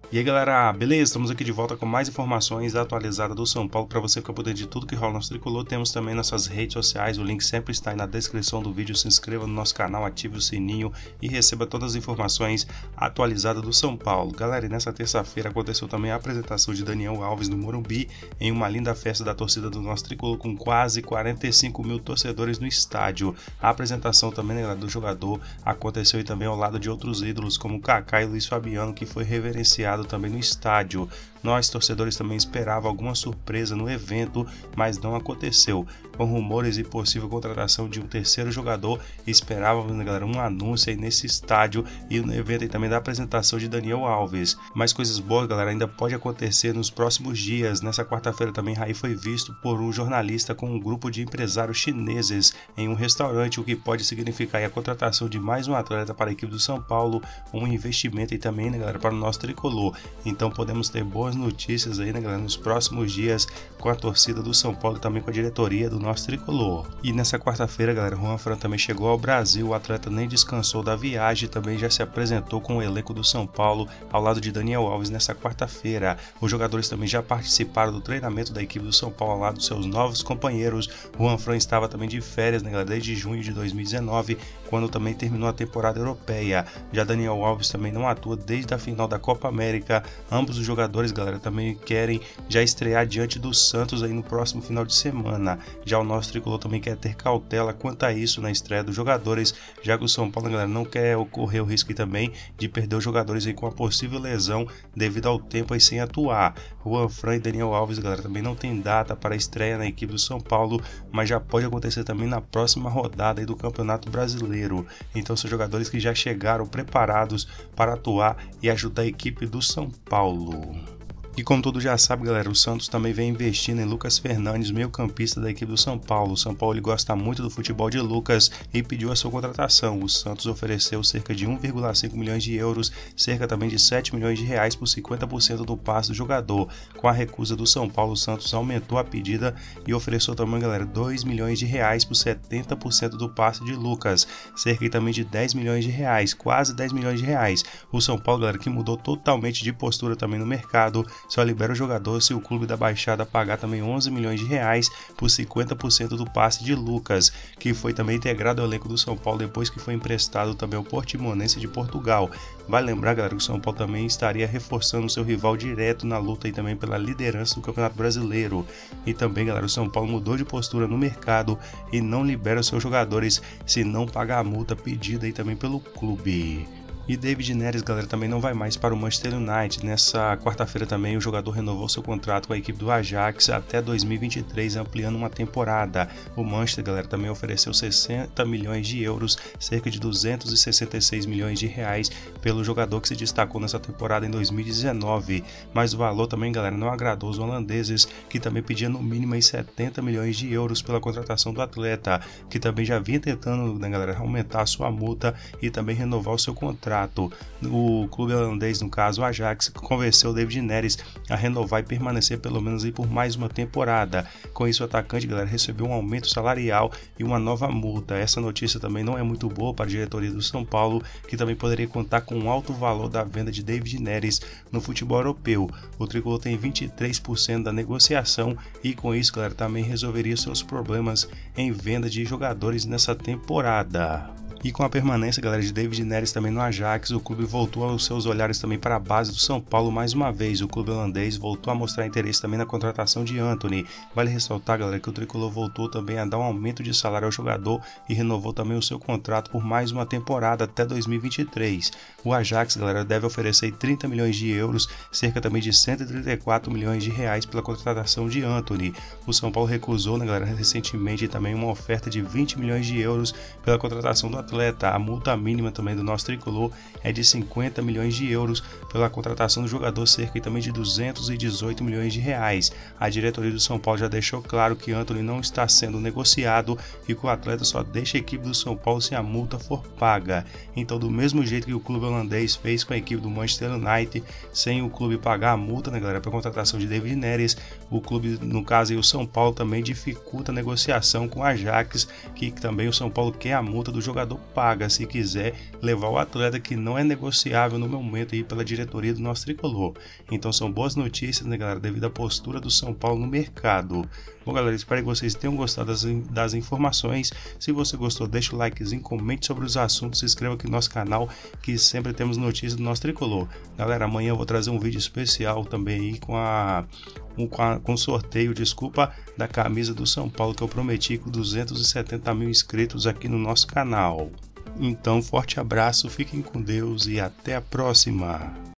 E aí galera, beleza? Estamos aqui de volta com mais informações atualizadas do São Paulo para você ficar por dentro de tudo que rola no nosso tricolor. Temos também nossas redes sociais, o link sempre está aí na descrição do vídeo. Se inscreva no nosso canal, ative o sininho e receba todas as informações atualizadas do São Paulo. Galera, e nessa terça-feira aconteceu também a apresentação de Daniel Alves no Morumbi em uma linda festa da torcida do nosso tricolor com quase 45 mil torcedores no estádio. A apresentação também, né, galera, do jogador aconteceu e também ao lado de outros ídolos como Kaká e Luiz Fabiano, que foi reverenciado também no estádio. Nós, torcedores, também esperávamos alguma surpresa no evento, mas não aconteceu. Com rumores e possível contratação de um terceiro jogador, esperávamos, né, galera, um anúncio aí nesse estádio e no evento aí também da apresentação de Daniel Alves. Mas coisas boas, galera, ainda pode acontecer nos próximos dias. Nessa quarta-feira também Raí foi visto por um jornalista com um grupo de empresários chineses em um restaurante, o que pode significar aí a contratação de mais um atleta para a equipe do São Paulo, um investimento aí também, né, galera, para o nosso tricolor. Então podemos ter boas notícias aí, né, galera, nos próximos dias com a torcida do São Paulo e também com a diretoria do nosso tricolor. E nessa quarta-feira, galera, Juan Fran também chegou ao Brasil. O atleta nem descansou da viagem e também já se apresentou com o elenco do São Paulo ao lado de Daniel Alves nessa quarta-feira. Os jogadores também já participaram do treinamento da equipe do São Paulo ao lado dos seus novos companheiros. Juan Fran estava também de férias, né, galera, desde junho de 2019, quando também terminou a temporada europeia. Já Daniel Alves também não atua desde a final da Copa América. Ambos os jogadores, galera, também querem já estrear diante do Santos aí no próximo final de semana. Já o nosso tricolor também quer ter cautela quanto a isso na estreia dos jogadores, já que o São Paulo, galera, não quer ocorrer o risco aí também de perder os jogadores aí com a possível lesão devido ao tempo aí sem atuar. Juan Fran e Daniel Alves, galera, também não tem data para a estreia na equipe do São Paulo, mas já pode acontecer também na próxima rodada aí do Campeonato Brasileiro. Então são jogadores que já chegaram preparados para atuar e ajudar a equipe do São Paulo. E como todos já sabem, galera, o Santos também vem investindo em Lucas Fernandes, meio-campista da equipe do São Paulo. O São Paulo ele gosta muito do futebol de Lucas e pediu a sua contratação. O Santos ofereceu cerca de 1,5 milhões de euros, cerca também de 7 milhões de reais por 50% do passe do jogador. Com a recusa do São Paulo, o Santos aumentou a pedida e ofereceu também, galera, 2 milhões de reais por 70% do passe de Lucas, cerca também de 10 milhões de reais, quase 10 milhões de reais. O São Paulo, galera, que mudou totalmente de postura também no mercado, só libera o jogador se o clube da Baixada pagar também 11 milhões de reais por 50% do passe de Lucas, que foi também integrado ao elenco do São Paulo depois que foi emprestado também ao Portimonense de Portugal. Vai lembrar, galera, que o São Paulo também estaria reforçando seu rival direto na luta e também pela liderança do Campeonato Brasileiro. E também, galera, o São Paulo mudou de postura no mercado e não libera seus jogadores se não pagar a multa pedida aí também pelo clube. E David Neres, galera, também não vai mais para o Manchester United. Nessa quarta-feira também o jogador renovou seu contrato com a equipe do Ajax até 2023, ampliando uma temporada. O Manchester, galera, também ofereceu 60 milhões de euros, cerca de 266 milhões de reais, pelo jogador que se destacou nessa temporada em 2019. Mas o valor também, galera, não agradou os holandeses, que também pediam no mínimo aí 70 milhões de euros pela contratação do atleta, que também já vinha tentando, né, galera, aumentar a sua multa e também renovar o seu contrato. O clube holandês, no caso o Ajax, convenceu o David Neres a renovar e permanecer pelo menos aí por mais uma temporada. Com isso, o atacante, galera, recebeu um aumento salarial e uma nova multa. Essa notícia também não é muito boa para a diretoria do São Paulo, que também poderia contar com um alto valor da venda de David Neres no futebol europeu. O tricolor tem 23% da negociação e com isso, galera, também resolveria seus problemas em venda de jogadores nessa temporada. E com a permanência, galera, de David Neres também no Ajax, o clube voltou os seus olhares também para a base do São Paulo mais uma vez. O clube holandês voltou a mostrar interesse também na contratação de Antony. Vale ressaltar, galera, que o tricolor voltou também a dar um aumento de salário ao jogador e renovou também o seu contrato por mais uma temporada até 2023. O Ajax, galera, deve oferecer 30 milhões de euros, cerca também de 134 milhões de reais pela contratação de Antony. O São Paulo recusou, né, galera, recentemente também uma oferta de 20 milhões de euros pela contratação do atleta. A multa mínima também do nosso tricolor é de 50 milhões de euros pela contratação do jogador, cerca também de 218 milhões de reais. A diretoria do São Paulo já deixou claro que Antony não está sendo negociado e que o atleta só deixa a equipe do São Paulo se a multa for paga. Então, do mesmo jeito que o clube holandês fez com a equipe do Manchester United, sem o clube pagar a multa, né, galera, para a contratação de David Neres, o clube, no caso aí, o São Paulo também dificulta a negociação com o Ajax, que também o São Paulo quer a multa do jogador paga se quiser levar o atleta, que não é negociável no momento aí pela diretoria do nosso tricolor. Então são boas notícias, né, galera, devido à postura do São Paulo no mercado. Bom, galera, espero que vocês tenham gostado das informações. Se você gostou, deixa o likezinho, comente sobre os assuntos, se inscreva aqui no nosso canal, que sempre temos notícias do nosso tricolor. Galera, amanhã eu vou trazer um vídeo especial também aí com sorteio, da camisa do São Paulo, que eu prometi, com 270 mil inscritos aqui no nosso canal. Então, forte abraço, fiquem com Deus e até a próxima!